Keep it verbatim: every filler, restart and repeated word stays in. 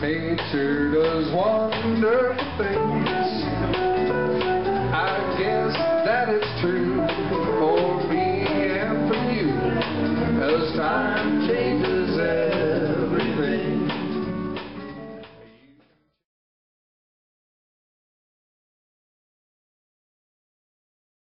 Nature does wonderful things. I guess that it's true for me and for you, as time